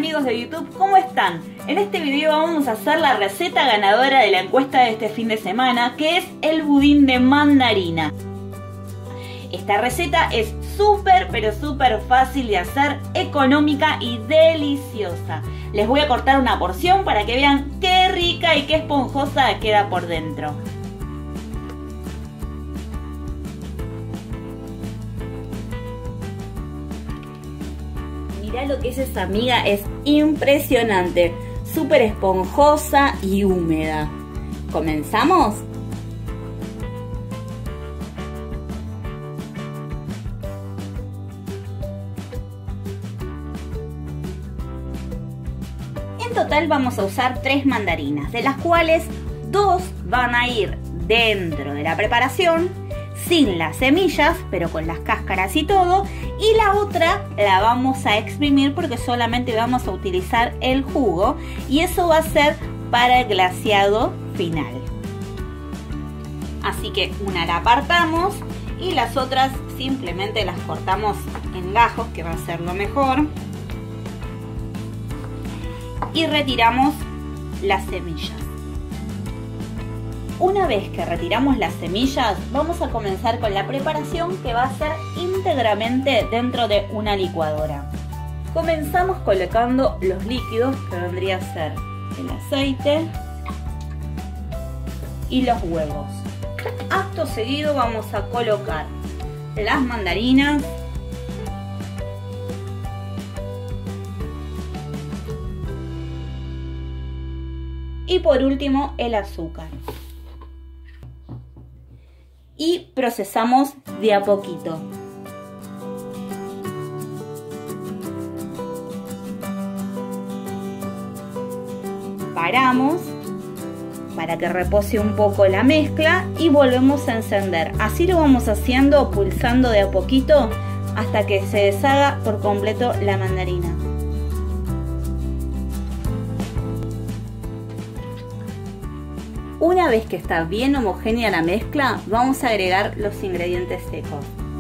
amigos de YouTube, ¿cómo están? En este video vamos a hacer la receta ganadora de la encuesta de este fin de semana, que es el budín de mandarina. Esta receta es súper pero súper fácil de hacer, económica y deliciosa. Les voy a cortar una porción para que vean qué rica y qué esponjosa queda por dentro. Mirá lo que es esa miga, es impresionante, súper esponjosa y húmeda. ¿Comenzamos? En total vamos a usar 3 mandarinas, de las cuales 2 van a ir dentro de la preparación, sin las semillas, pero con las cáscaras y todo, y la otra la vamos a exprimir porque solamente vamos a utilizar el jugo, y eso va a ser para el glaseado final. Así que una la apartamos y las otras simplemente las cortamos en gajos, que va a ser lo mejor, y retiramos las semillas. Una vez que retiramos las semillas, vamos a comenzar con la preparación, que va a ser íntegramente dentro de una licuadora. Comenzamos colocando los líquidos, que vendría a ser el aceite y los huevos. Acto seguido vamos a colocar las mandarinas, y por último el azúcar. Y procesamos de a poquito. Paramos para que repose un poco la mezcla y volvemos a encender. Así lo vamos haciendo, pulsando de a poquito hasta que se deshaga por completo la mandarina. Una vez que está bien homogénea la mezcla, vamos a agregar los ingredientes secos.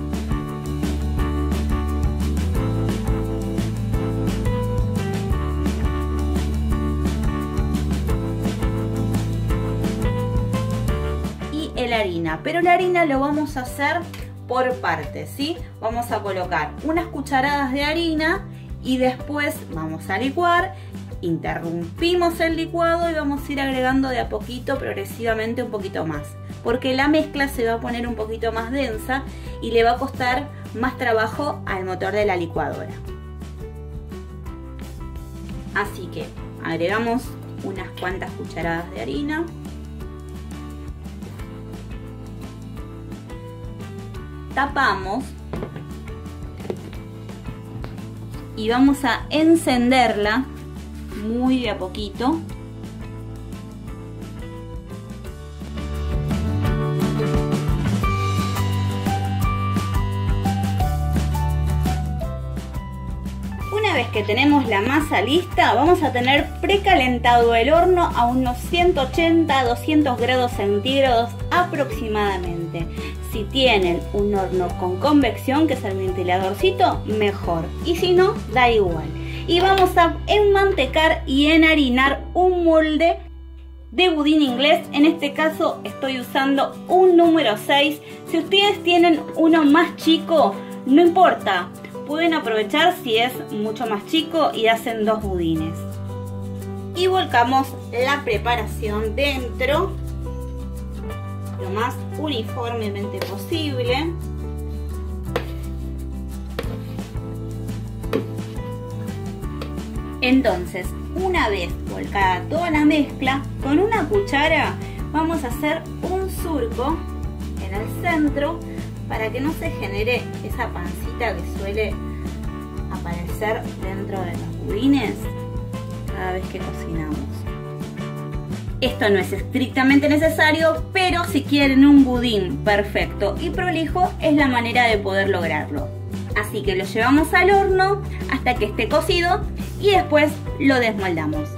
Y la harina, pero la harina lo vamos a hacer por partes, ¿sí? Vamos a colocar unas cucharadas de harina y después vamos a licuar. Interrumpimos el licuado y vamos a ir agregando de a poquito, progresivamente, un poquito más, porque la mezcla se va a poner un poquito más densa y le va a costar más trabajo al motor de la licuadora. Así que agregamos unas cuantas cucharadas de harina, tapamos y vamos a encenderla muy de a poquito. Una vez que tenemos la masa lista, vamos a tener precalentado el horno a unos 180-200 grados centígrados aproximadamente. Si tienen un horno con convección, que es el ventiladorcito, mejor, y si no, da igual. Y vamos a enmantecar y enharinar un molde de budín inglés. En este caso estoy usando un número 6. Si ustedes tienen uno más chico, no importa, pueden aprovechar si es mucho más chico y hacen 2 budines. Y volcamos la preparación dentro lo más uniformemente posible. Entonces, una vez volcada toda la mezcla, con una cuchara vamos a hacer un surco en el centro para que no se genere esa pancita que suele aparecer dentro de los budines cada vez que cocinamos. Esto no es estrictamente necesario, pero si quieren un budín perfecto y prolijo, es la manera de poder lograrlo. Así que lo llevamos al horno hasta que esté cocido y después lo desmoldamos.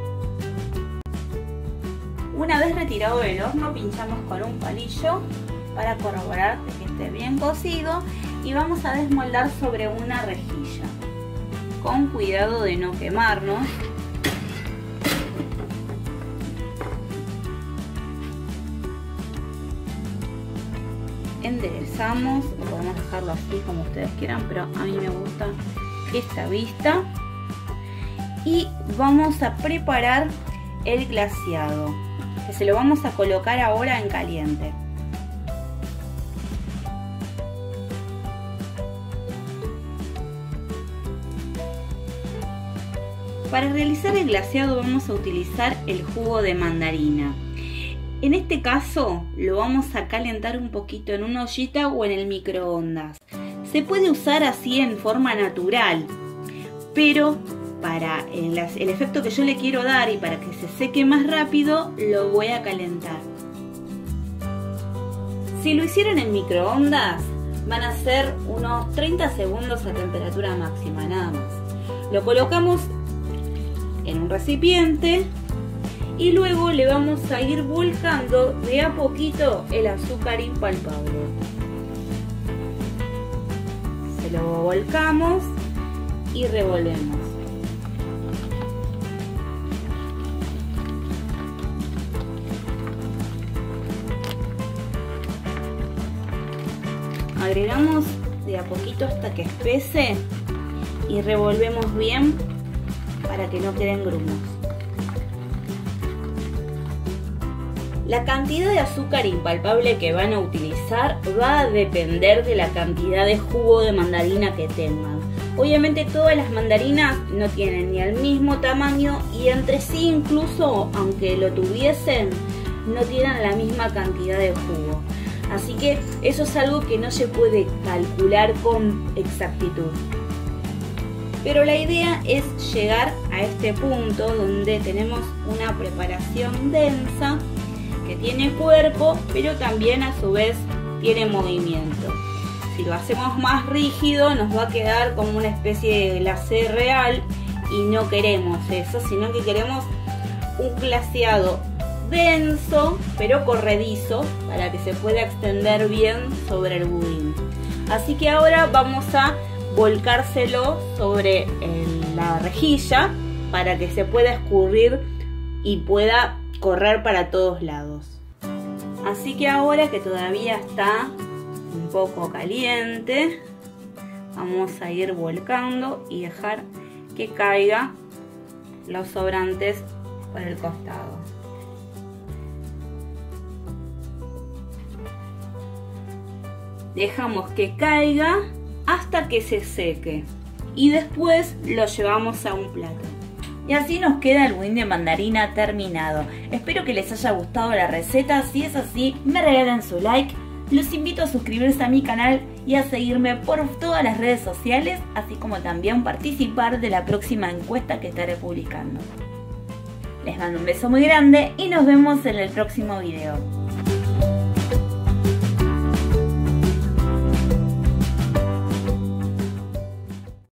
Una vez retirado del horno, pinchamos con un palillo para corroborar de que esté bien cocido y vamos a desmoldar sobre una rejilla con cuidado de no quemarnos. Enderezamos, o podemos dejarlo así como ustedes quieran, pero a mí me gusta esta vista. Y vamos a preparar el glaseado, que se lo vamos a colocar ahora en caliente. Para realizar el glaseado vamos a utilizar el jugo de mandarina. En este caso lo vamos a calentar un poquito en una ollita o en el microondas. Se puede usar así en forma natural, pero para el efecto que yo le quiero dar y para que se seque más rápido, lo voy a calentar. Si lo hicieron en microondas, van a ser unos 30 segundos a temperatura máxima, nada más. Lo colocamos en un recipiente y luego le vamos a ir volcando de a poquito el azúcar impalpable. Se lo volcamos y revolvemos. Agregamos de a poquito hasta que espese y revolvemos bien para que no queden grumos. La cantidad de azúcar impalpable que van a utilizar va a depender de la cantidad de jugo de mandarina que tengan. Obviamente todas las mandarinas no tienen ni el mismo tamaño y entre sí incluso, aunque lo tuviesen, no tienen la misma cantidad de jugo. Así que eso es algo que no se puede calcular con exactitud. Pero la idea es llegar a este punto donde tenemos una preparación densa que tiene cuerpo, pero también a su vez tiene movimiento. Si lo hacemos más rígido nos va a quedar como una especie de glacé real y no queremos eso, sino que queremos un glaseado denso pero corredizo para que se pueda extender bien sobre el budín. Así que ahora vamos a volcárselo sobre la rejilla para que se pueda escurrir y pueda correr para todos lados. Así que ahora que todavía está un poco caliente, vamos a ir volcando y dejar que caiga los sobrantes por el costado. Dejamos que caiga hasta que se seque y después lo llevamos a un plato. Y así nos queda el budín de mandarina terminado. Espero que les haya gustado la receta. Si es así, me regalen su like. Los invito a suscribirse a mi canal y a seguirme por todas las redes sociales, así como también participar de la próxima encuesta que estaré publicando. Les mando un beso muy grande y nos vemos en el próximo video.